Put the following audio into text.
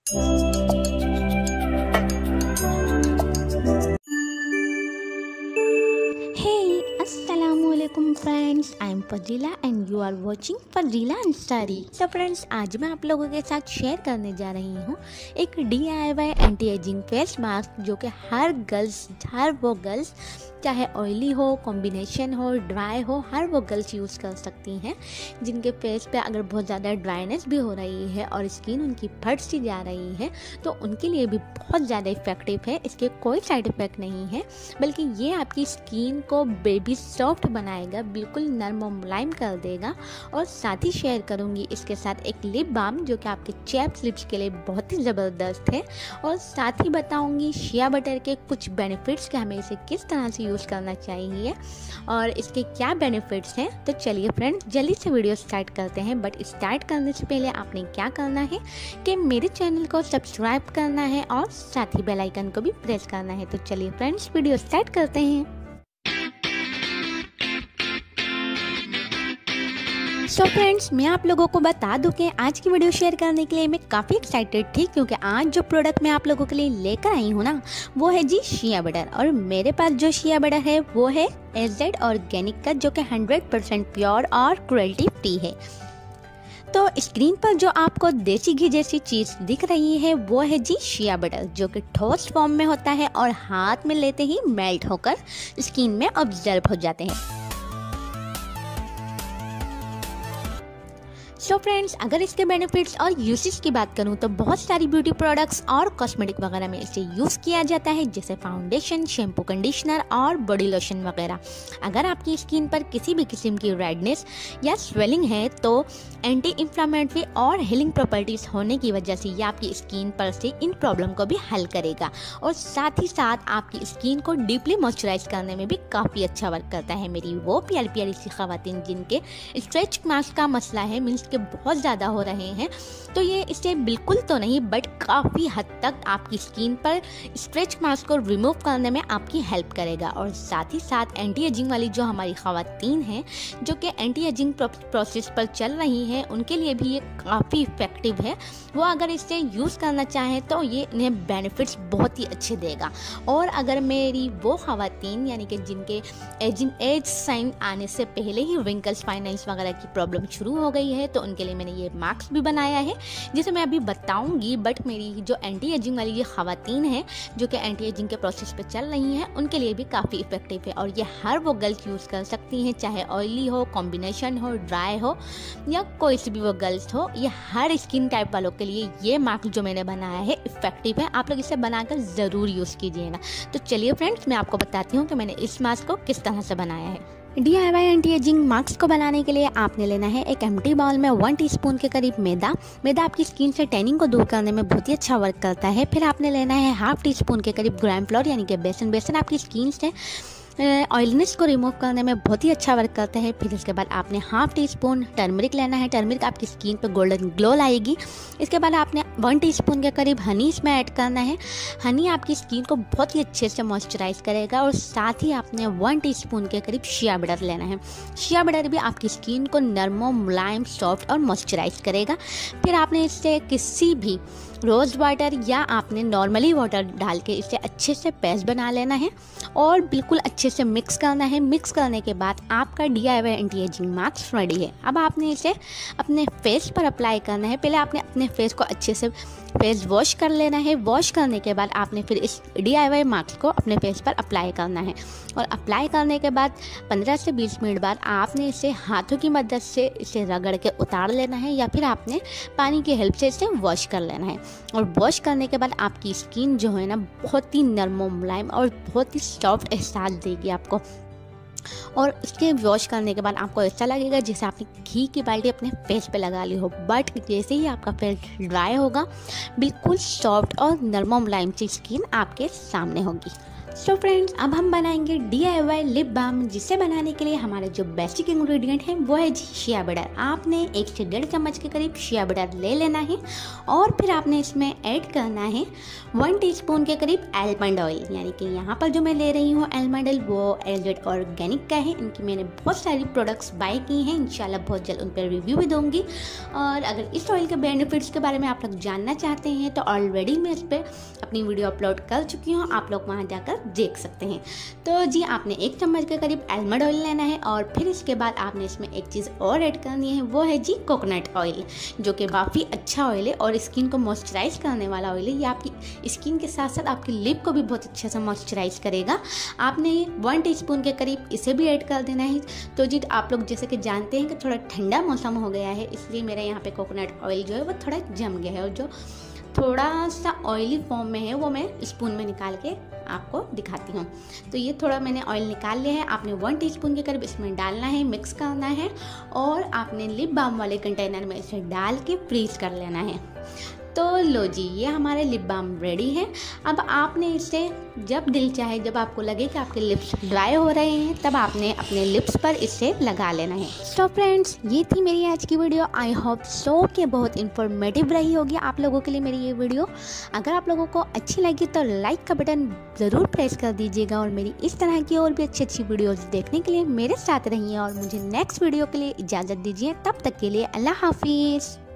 Hey, Assalamualaikum friends, I am Fadila and you are watching Fadila Ansari। तो friends, आज मैं आप लोगों के साथ शेयर करने जा रही हूँ एक DIY anti ageing face mask जो कि हर वो गर्ल्स चाहे ऑयली हो, कॉम्बिनेशन हो, ड्राई हो, हर वो गर्ल्स यूज़ कर सकती हैं जिनके फेस पे अगर बहुत ज़्यादा ड्राइनेस भी हो रही है और स्किन उनकी फट सी जा रही है तो उनके लिए भी बहुत ज़्यादा इफ़ेक्टिव है। इसके कोई साइड इफ़ेक्ट नहीं है, बल्कि ये आपकी स्किन को बेबी सॉफ्ट बनाएगा, बिल्कुल नरम और मुलायम कर देगा। और साथ ही शेयर करूँगी इसके साथ एक लिप बाम जो कि आपके चैप्ड लिप्स के लिए बहुत ही ज़बरदस्त है, और साथ ही बताऊँगी शिया बटर के कुछ बेनिफिट्स कि हमें इसे किस तरह से यूज़ करना चाहिए और इसके क्या बेनिफिट्स हैं। तो चलिए फ्रेंड्स, जल्दी से वीडियो स्टार्ट करते हैं। बट स्टार्ट करने से पहले आपने क्या करना है कि मेरे चैनल को सब्सक्राइब करना है और साथ ही बेल आइकन को भी प्रेस करना है। तो चलिए फ्रेंड्स, वीडियो स्टार्ट करते हैं। सो फ्रेंड्स, मैं आप लोगों को बता दूं कि आज की वीडियो शेयर करने के लिए मैं काफ़ी एक्साइटेड थी, क्योंकि आज जो प्रोडक्ट मैं आप लोगों के लिए लेकर आई हूँ ना, वो है जी शिया बटर। और मेरे पास जो शिया बटर है वो है एजेड ऑर्गेनिक का, जो कि 100% प्योर और क्रुएल्टी फ्री है। तो स्क्रीन पर जो आपको देसी घी जैसी चीज़ दिख रही है वो है जी शिया बटर, जो कि ठोस फॉर्म में होता है और हाथ में लेते ही मेल्ट होकर स्किन में ऑब्जर्व हो जाते हैं। सो फ्रेंड्स, अगर इसके बेनिफिट्स और यूसेज की बात करूं तो बहुत सारी ब्यूटी प्रोडक्ट्स और कॉस्मेटिक वगैरह में इसे यूज़ किया जाता है, जैसे फाउंडेशन, शैम्पू, कंडीशनर और बॉडी लोशन वगैरह। अगर आपकी स्किन पर किसी भी किस्म की रेडनेस या स्वेलिंग है तो एंटी इन्फ्लामेटरी और हीलिंग प्रॉपर्टीज़ होने की वजह से ये आपकी स्किन पर से इन प्रॉब्लम को भी हल करेगा, और साथ ही साथ आपकी स्किन को डीपली मॉइस्चराइज करने में भी काफ़ी अच्छा वर्क करता है। मेरी वो प्यारी प्यारी सी ख़वातीन जिनके स्ट्रेच मार्क्स का मसला है, मीन्स के बहुत ज़्यादा हो रहे हैं, तो ये इससे बिल्कुल तो नहीं बट काफ़ी हद तक आपकी स्किन पर स्ट्रेच मार्क्स को रिमूव करने में आपकी हेल्प करेगा। और साथ ही साथ एंटी एजिंग वाली जो हमारी ख़वातीन हैं जो कि एंटी एजिंग प्रोसेस पर चल रही हैं, उनके लिए भी ये काफ़ी इफ़ेक्टिव है। वो अगर इसे यूज़ करना चाहें तो ये इन्हें बेनिफिट्स बहुत ही अच्छे देगा। और अगर मेरी वो ख़वातीन यानी कि जिनके एज साइन आने से पहले ही विंकल्स, फाइनेंस वगैरह की प्रॉब्लम शुरू हो गई है, तो उनके लिए मैंने ये मास्क भी बनाया है जिसे मैं अभी बताऊंगी। बट मेरी जो एंटी एजिंग वाली ये ख़वातीन हैं जो कि एंटी एजिंग के प्रोसेस पे चल रही हैं, उनके लिए भी काफ़ी इफ़ेक्टिव है। और ये हर वो गर्ल्स यूज़ कर सकती हैं, चाहे ऑयली हो, कॉम्बिनेशन हो, ड्राई हो या कोई सी भी वो गर्ल्स हो। ये हर स्किन टाइप वालों के लिए ये मास्क जो मैंने बनाया है इफ़ेक्टिव है। आप लोग इसे बनाकर ज़रूर यूज़ कीजिएगा। तो चलिए फ्रेंड्स, मैं आपको बताती हूँ कि मैंने इस मास्क को किस तरह से बनाया है। DIY एंटी एजिंग मास्क को बनाने के लिए आपने लेना है एक एम्प्टी बाउल में 1 टीस्पून के करीब मैदा आपकी स्किन से टैनिंग को दूर करने में बहुत ही अच्छा वर्क करता है। फिर आपने लेना है हाफ टी स्पून के करीब ग्राम फ्लोर यानी कि बेसन आपकी स्किन से ऑयलनेस को रिमूव करने में बहुत ही अच्छा वर्क करता है। फिर इसके बाद आपने हाफ टी स्पून टर्मरिक लेना है। टर्मरिक आपकी स्किन पे गोल्डन ग्लो लाएगी। इसके बाद आपने 1 टीस्पून के करीब हनी इसमें ऐड करना है। हनी आपकी स्किन को बहुत ही अच्छे से मॉइस्चराइज करेगा। और साथ ही आपने 1 टीस्पून के करीब शिया बटर लेना है। शिया बटर भी आपकी स्किन को नरम, मुलायम, सॉफ्ट और मॉइस्चराइज करेगा। फिर आपने इससे किसी भी रोज़ वाटर या आपने नॉर्मली वाटर डाल के इसे अच्छे से पेस्ट बना लेना है और बिल्कुल अच्छे से मिक्स करना है। मिक्स करने के बाद आपका DIY anti ageing mask ready है। अब आपने इसे अपने फेस पर अप्लाई करना है। पहले आपने अपने फेस को अच्छे से फेस वॉश कर लेना है। वॉश करने के बाद आपने फिर इस DIY मास्क को अपने फेस पर अप्लाई करना है। और अप्लाई करने के बाद 15 से 20 मिनट बाद आपने इसे हाथों की मदद से इसे रगड़ के उतार लेना है, या फिर आपने पानी की हेल्प से इसे वॉश कर लेना है। और वॉश करने के बाद आपकी स्किन जो है ना, बहुत ही नरम, मुलायम और बहुत ही सॉफ्ट एहसास देगी आपको। और इसके वॉश करने के बाद आपको ऐसा लगेगा जैसे आपने घी की बाल्टी अपने फेस पे लगा ली हो। बट जैसे ही आपका फेस ड्राई होगा, बिल्कुल सॉफ्ट और नरम मुलायम सी स्किन आपके सामने होगी। सो फ्रेंड्स, अब हम बनाएंगे DIY लिप बाम, जिसे बनाने के लिए हमारे जो बेसिक इंग्रेडिएंट हैं वो है जी शिया बटर। आपने 1 से 1.5 चम्मच के करीब शिया बटर ले लेना है और फिर आपने इसमें ऐड करना है 1 टीस्पून के करीब आलमंड ऑयल। यानी कि यहाँ पर जो मैं ले रही हूँ आलमंड ऑयल वो एलजेड ऑर्गेनिक का है। इनकी मैंने बहुत सारी प्रोडक्ट्स बाय की हैं, इंशाल्लाह बहुत जल्द उन पर रिव्यू भी दूंगी। और अगर इस ऑयल के बेनिफिट्स के बारे में आप लोग जानना चाहते हैं तो ऑलरेडी मैं इस पर अपनी वीडियो अपलोड कर चुकी हूँ, आप लोग वहाँ जाकर देख सकते हैं। तो जी आपने 1 चम्मच के करीब आलमंड ऑयल लेना है और फिर इसके बाद आपने इसमें एक चीज़ और ऐड करनी है, वो है जी कोकोनट ऑयल, जो कि काफ़ी अच्छा ऑयल है और स्किन को मॉइस्चराइज करने वाला ऑयल है। ये आपकी स्किन के साथ साथ आपकी लिप को भी बहुत अच्छे से मॉइस्चराइज करेगा। आपने 1 टीस्पून के करीब इसे भी ऐड कर देना है। तो जी आप लोग जैसे कि जानते हैं कि थोड़ा ठंडा मौसम हो गया है, इसलिए मेरे यहाँ पे कोकोनट ऑयल जो है वो थोड़ा जम गया है और जो थोड़ा सा ऑयली फॉर्म में है वो मैं स्पून में निकाल के आपको दिखाती हूँ। तो ये थोड़ा मैंने ऑयल निकाल लिया है। आपने 1 टीस्पून के करीब इसमें डालना है, मिक्स करना है और आपने लिप बाम वाले कंटेनर में इसे डाल के फ्रीज कर लेना है। तो लो जी, ये हमारे लिप बाम रेडी है। अब आपने इसे जब दिल चाहे, जब आपको लगे कि आपके लिप्स ड्राई हो रहे हैं, तब आपने अपने लिप्स पर इसे लगा लेना है। तो फ्रेंड्स, ये थी मेरी आज की वीडियो। आई होप सो कि बहुत इन्फॉर्मेटिव रही होगी आप लोगों के लिए मेरी ये वीडियो। अगर आप लोगों को अच्छी लगी तो लाइक का बटन ज़रूर प्रेस कर दीजिएगा और मेरी इस तरह की और भी अच्छी अच्छी वीडियोज़ देखने के लिए मेरे साथ रहिए और मुझे नेक्स्ट वीडियो के लिए इजाज़त दीजिए। तब तक के लिए अल्लाह हाफिज़।